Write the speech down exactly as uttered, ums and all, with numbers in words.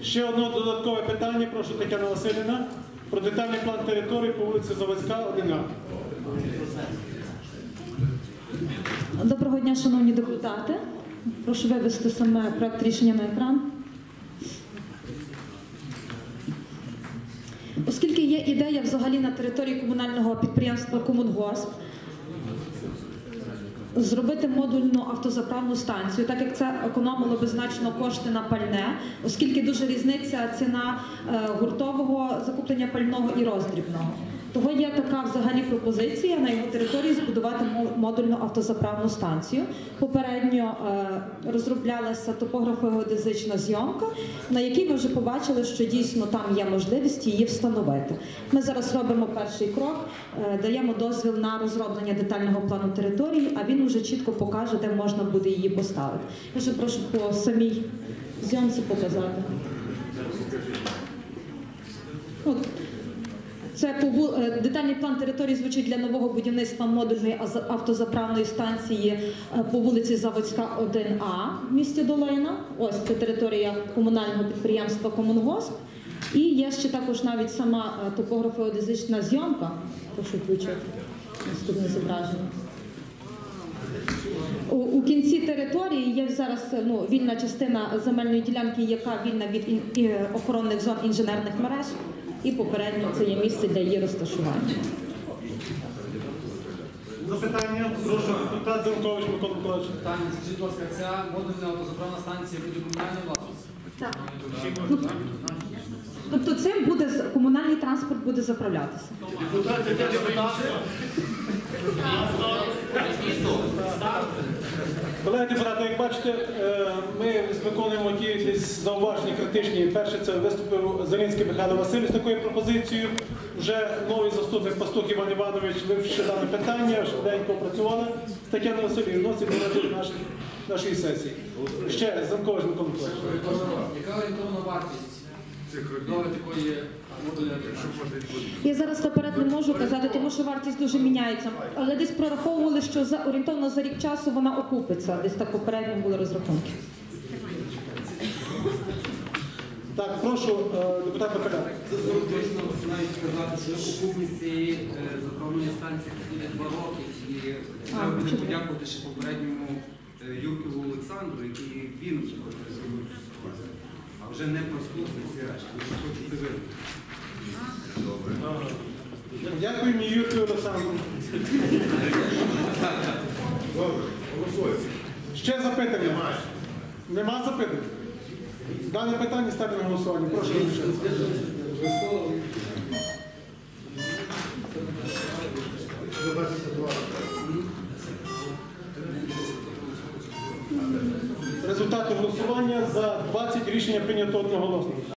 Ще одне додаткове питання, прошу, Тетяна Василівна, про детальний план території по вулиці Заводська, один А. Доброго дня, шановні депутати. Прошу вивести саме проект рішення на екран. Оскільки є ідея взагалі на території комунального підприємства «Комунгосп» зробити модульну автозаправну станцію, так як це економило би значно кошти на пальне, оскільки дуже різниця ціна гуртового закуплення пального і роздрібного. Того є така взагалі пропозиція на його території збудувати модульну автозаправну станцію. Попередньо е, розроблялася топографо-геодезична зйомка, на якій ми вже побачили, що дійсно там є можливість її встановити. Ми зараз робимо перший крок, е, даємо дозвіл на розроблення детального плану території, а він вже чітко покаже, де можна буде її поставити. Я ще прошу по самій зйомці показати. От. Це детальний план території звучить для нового будівництва модульної автозаправної станції по вулиці Заводська, один А в місті Долина. Ось це територія комунального підприємства «Комунгосп». І є ще також навіть сама топографо-геодезична зйомка. Прошу включити наступне зображення. У, у кінці території є зараз ну, вільна частина земельної ділянки, яка вільна від ін, і, охоронних зон інженерних мереж. І попередньо це є місце для її розташування. Запитання? Прошу, депутат Демкович Микола Миколаївич. Питання, скажіть, будь ласка, ця модульна автозаправна станція буде комунальної власності? Так. Тобто цим буде, комунальний транспорт буде заправлятися. Депутати, депутати. Колеги депутати, як бачите, ми виконуємо ті десь зауваження критичні. Перше, це виступив Зарінський Михайло Васильович з такою пропозицією. Вже новий заступник Пастух Іван Іванович вивчив дане питання, швиденько працювали. Тетяна Васильівна вносить до нашої, нашої сесії. Ще Замкович Микола Миколаївич. Яка орієнтовна вартість до такої модульної? Я зараз наперед не можу казати, тому що вартість дуже міняється. Але десь прораховували, що за, орієнтовно за рік часу вона окупиться. Десь так попередньо були розрахунки. Так, прошу, депутат Бакалян. Точно навіть сказати, що окупність цієї заправної станції буде два роки. І треба буде подякувати ще попередньому Юркову Олександру, який він вже хоче зробити. А вже не проступний ці решті, він хоче це вирішити. Дякую мені, Юрію Олександру. Ще запитання? Нема запитань? Дане питання ставлю на голосування. Прошу визначатися. Результати голосування за двадцять рішення прийнято одноголосно.